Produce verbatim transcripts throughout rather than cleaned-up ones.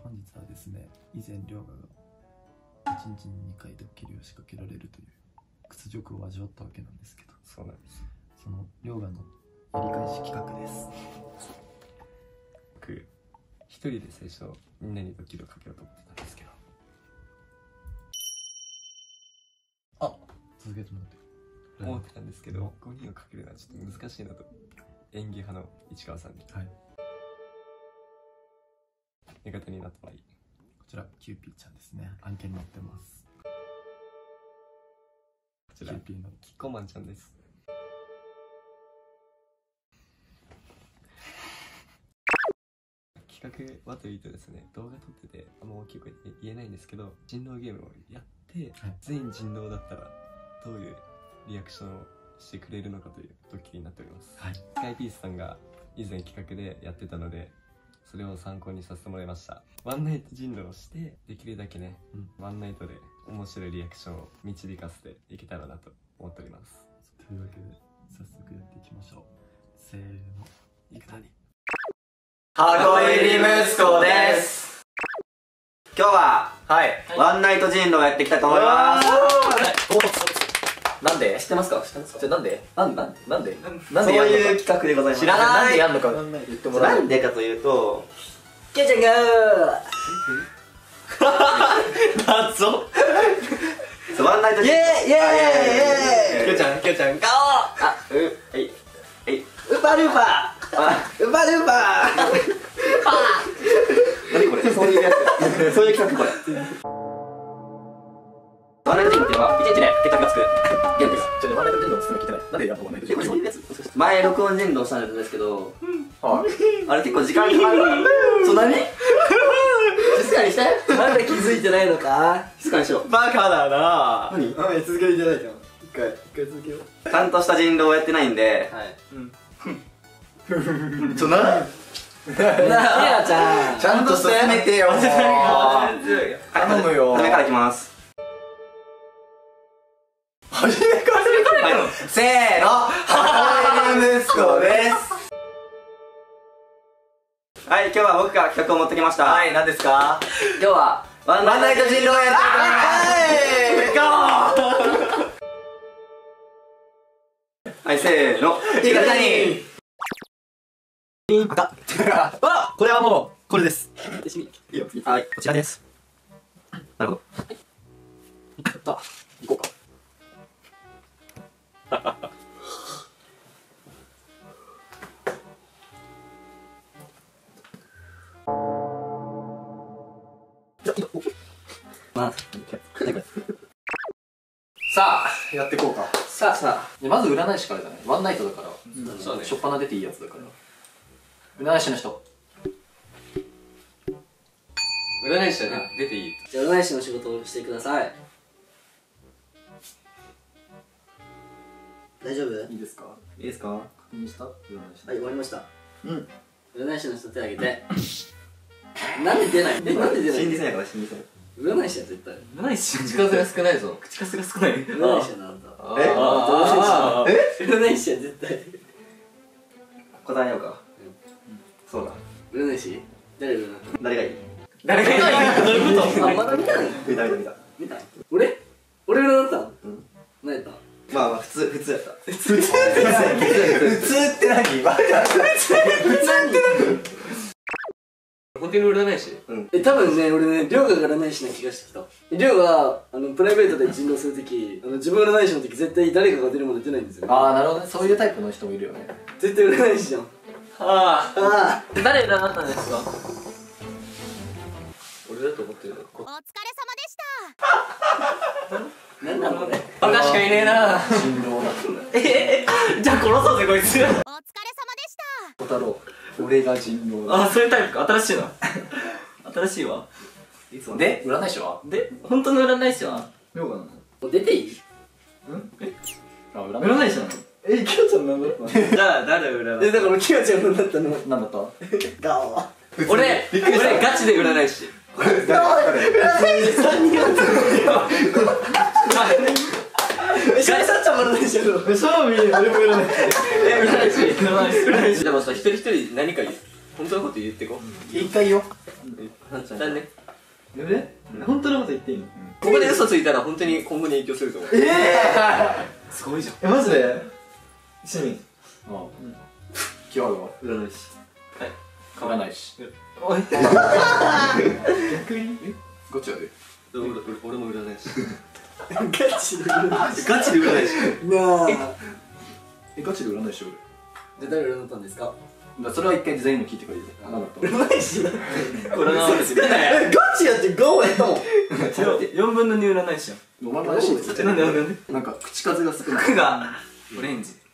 本日はですね、以前涼河がいちにちににかいドッキリを仕掛けられるという屈辱を味わったわけなんですけど、 そうなんです。 その涼河のやり返し企画です。 僕一人で最初みんなにドッキリをかけようと思ってたんですけど、 あ、続けてもらって思ってたんですけど、ごにんをかけるのはちょっと難しいなと、演技派の市川さんにはい味方になってもらい、 こちらキューピーちゃんですね。案件に載ってます。 こちらキューピーのキッコーマンちゃんです。企画はというとですね、動画撮っててあんま大きい声で言えないんですけど、人狼ゲームをやって、はい、全員人狼だったらどういうリアクションをしてくれるのかというドッキリになっております。はい、スカイピースさんが以前企画でやってたので、それを参考にさせてもらいました。ワンナイト人狼をしてできるだけね、うん、ワンナイトで面白いリアクションを導かせていけたらなと思っております。 というわけで早速やっていきましょう。せーの、いくたに箱入り息子です。今日は、はい、ワンナイト人狼をやっていきたいと思います。 なんで知ってますか？知ってますか？じゃなんでなんなんなんでなんでそういう企画でございます。 知らない。なんでやんのか言ってもらう。 なんでかというと、 ケイちゃんが謎ワンナイト人狼、イエーイイエーイイエーイ。 ケイちゃんケイちゃん顔あうはいはいウパルパウパルパ何これ、そういうやつ、そういう企画これ。ワンナイト人狼っていうのは一日で結果がつくゲームです。 ちょっとワンナイト人狼の説明聞いてない。なんでやんのワンナイト人狼。 そういうやつ。前録音人狼したんですけど、あれ結構時間かかる。そんなに静かにして。 なんで気づいてないのか。 静かにしろ。 バカだな。 何？ うん、続けていただいても一回一回続けよう。 ちゃんとした人狼をやってないんで、 はい。 ちょななあちゃんちゃんと進めてよ。頼むよ。 初めからいきます。 初めからせーの、母親息子です。はい、今日は僕が企画を持ってきました。 はい、何ですか？ 今日はワンナイト人狼をやっていきます。はい、せーの、いかたに赤あ、これはもうこれです。 いいよ、はい、 こちらです。 なるほど。 さあ、行こうか。さあ、やっていこうか。さあさあ、まず占い師からだね。ワンナイトだから、そうね、しょっぱな出ていいやつだから。占い師の人。 占い師はね、出ていい。 じゃあ占い師の仕事をしてください。大丈夫？ いいですか？ いいですか？ 確認した？占い師。 はい、終わりました。 うん。 占い師の人手挙げて。なんで出ない？え、なんで出ない？ 心理戦やから心理戦。 占い師は絶対。 占い師口数が少ないぞ。口数が少ない。 占い師はなんだ。 え？ え？占い師は絶対。 答えようか。そうだ。 占い師？誰占った？ 誰がいい？ 誰がいい？どういうこと？ あ、まだ見たの？ 見た見た見た。 見た？俺？俺占ったの？ うん。 何やった？ まあまあ普通普通やった。 普通って何？普通って何？普通って何？本当に占い師？ え、多分ね、俺ね、涼河が占い師な気がしてきた。涼河があのプライベートで人狼するとき、あの自分占い師のとき絶対誰かが出るまで出ないんですよ。 ああ、なるほどね。そういうタイプの人もいるよね。 絶対占い師じゃん。 ああ。 ああ。 誰占ったんですか？俺だと思ってる。 お疲れ様でした。 なんなのこれ。 バカしかいねえな。人狼だ。ええ、じゃあ殺そうぜこいつ。 お疲れ様でした。 小太郎。俺が人狼だ。あ、そういうタイプか。新しいな。新しいわ。 いつもで、占い師は？で、本当の占い師は？涼河なの？ もう出ていい？ うんえあ、占い師なの？え、キヨちゃんなんだったの？じゃあ、誰占い？ え、だからキヨちゃんなんだったの？ なんだった？ ガオ。 俺、俺ガチで占い師。 ガオ。占い師さんにんなんだよ。え、シャイサッチャン占い師やろ。 シャーミー、俺も占い師。え、占い師。占い師。でもさ、一人一人何か言本当のこと言ってこ一回よ。 だね。 え本当のこと言っていいの？ ここで嘘ついたら本当に今後に影響すると思う。 ええすごいじゃん。 え、マジで市民。 ああ。キーワードは占い師。 占い師。 おい逆にゴチやで。 俺俺も占い師。 ガチで占い師ガチで占い師。 なあえ、ガチで占い師俺。 で誰占ったんですか？ だそれは一回全員の聞いてくれる。なんだった占い師だって占い師。 えガチやってガオやったもんよんぶんのに占い師やん。 お前怪しいです。 なんでなんでなんでなんか口数が少ない。 服がオレンジ。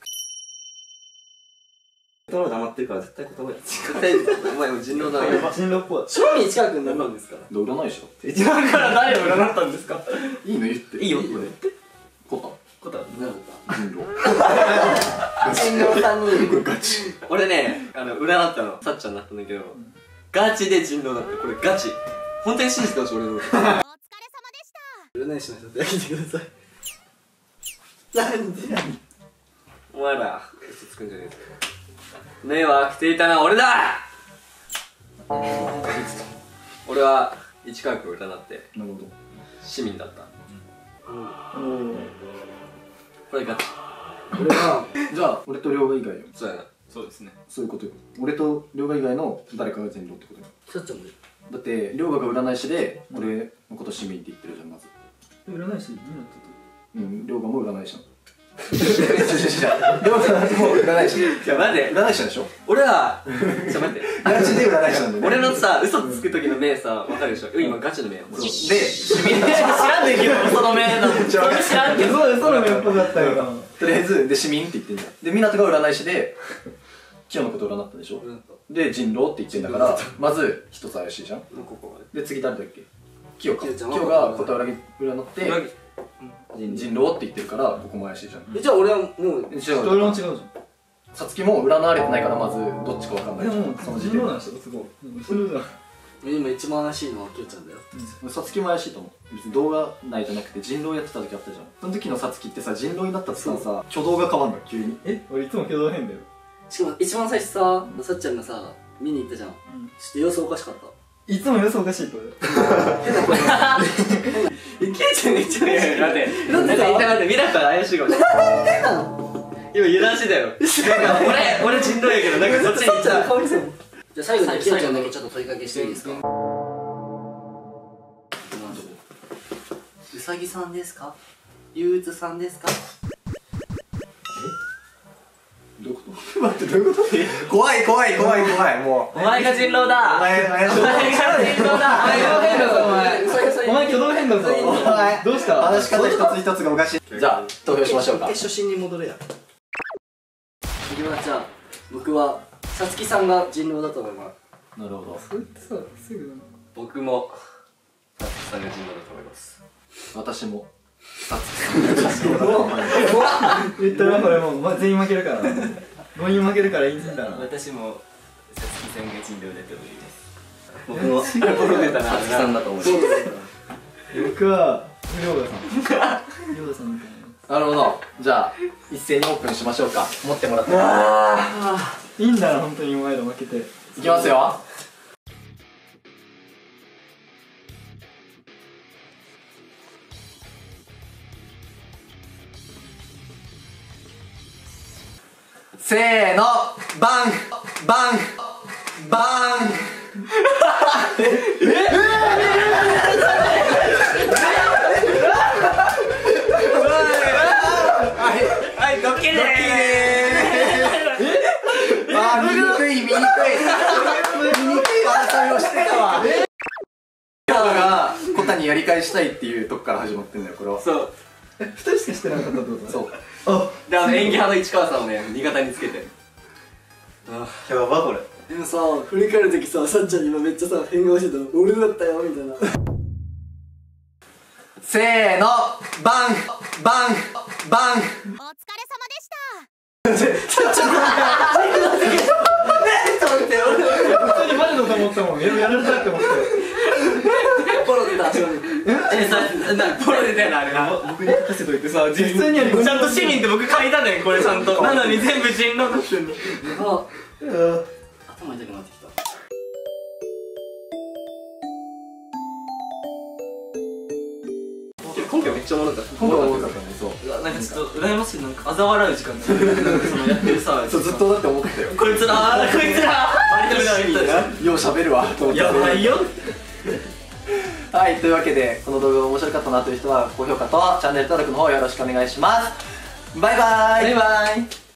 言葉黙ってるから絶対言葉や。 絶対お前も人狼だよ。 人狼っぽい。 正味近くになるんですからどう占い師だって。 一番から誰を占ったんですか？ いいの言って。 いいよ。 コタ。 ことはなるほ人狼。 ど新郎さんにガチ。 俺ね、あの占ったのさっちゃんだったんだけど、ガチで人狼だって。これガチ。本当に信じてほしい俺の。 お疲れ様でした占い師の人って開けてくださいなんでやお前ら嘘つくんじゃねえぞ。目を開けていたのは俺だ。俺は市川君を占ってなるほど。 市民だった。これガチ。 俺はじゃあ俺と両替以外よ。 そうやな。 そうですね。 そういうことよ。俺と両替以外の誰かが全狼ってことよ。 さっちゃんもだって両替が占い師で俺のこと市民って言ってるじゃんまず。 占い師になっうん両替も占い師なの。両替も占い師。 じゃあ待って、 占い師なんでしょ。 俺はちょ待ってガチで占い師なんだよね。 俺のさ、嘘つく時の目さ、わかるでしょ。今ガチの目よ。 で知らんねんけど、その目なんて。知らんけど。 そうその目っぽかったよとりあえずで市民って言ってんじゃん。で湊が占い師で清のことを占ったでしょ。で人狼って言ってんだからまず一つ怪しいじゃん。 もうここまで。 で次誰だっけ。清か。 清ちゃんは清がことを占って人狼って言ってるからここも怪しいじゃん。 えじゃあ俺はもう違う。 人狼違うじゃんさつきも占われてないからまずどっちかわかんないじゃん。その時点人狼なんでしょすごい人狼じゃん今一番怪しいのはキヨちゃんだよでさつきも怪しいと思う。別に動画内じゃなくて人狼やってた時あったじゃん。その時のさつきってさ人狼になったってささ挙動が変わんの急に。 え俺いつも挙動変だよしかも一番最初ささっちゃんがさ見に行ったじゃん、ちょっと様子おかしかったいつも予想おかしいこれいけちゃんめっちゃいや待って待って待って見なったら怪しいかもしれない今油断してたよなんか俺俺人狼やけどなんかそっちに行っちゃうじゃあ最後にキヨちゃんだけちょっと問いかけしていいですかうさぎさんですか憂鬱さんですかどういうこと待ってどういうこと怖い怖い怖い怖いもうお前が人狼だ。 お前怪しい。 お前が人狼だ。 挙動変だぞお前うさぎさんお前挙動変だぞお前どうした話し方一つ一つがおかしい。じゃあ投票しましょうか。 初心に戻れや次はじゃあ僕はさつきさんが人狼だと思いますなるほど。 それってさすぐ僕もさつきさんが人狼だと思います私もさつきさんが人狼だと思います。 言ったらこれもう、ま、全員負けるからごにん負けるからいいんだな私もさつきさんが人狼だと思います。 僕もさつきさんだと思います僕は涼河さん涼河さんみたいななるほど。じゃあ一斉にオープンしましょうか。持ってもらって。 いいんだな本当にお前ら負けていきますよ。せーのバンバンバンはい、ドッキリでーす。 あー見にくい見にくい見にくい争いをしてたわ。ヨガがコタにやり返したいっていうとこから始まってんだよこれは。 そうふたりしかしてなかったってことそう。 あであの演技派の市川さんをね味方につけてやばこれ。 でもさ振り返るときささっちゃん今めっちゃさ変顔してたの俺だったよみたいなせーのバンバンバン。 お疲れ様でした普通にマジのと思ったもんやられたって思ってポロ出た後ろにえ、さ、な、ポロ出たよな、あれな。 僕に書かせといてさ普通にやりちゃんと市民って僕書いたねん、これちゃんと。なのに全部人狼だったのに。 あ頭痛くなってきた。 今回めっちゃおもろかった。今回おもろかったね。そう。 なんかちょっと羨ましい、なんか嘲笑う時間だよ。なんかそのやってるさ、 そうずっとだって思ってたよ。 こいつらこいつら割と見たでしよう喋るわと思って。 ょ。やばいよ。 はい、というわけでこの動画が面白かったなという人は高評価とチャンネル登録の方よろしくお願いします。バイバーイ。 バイバイ。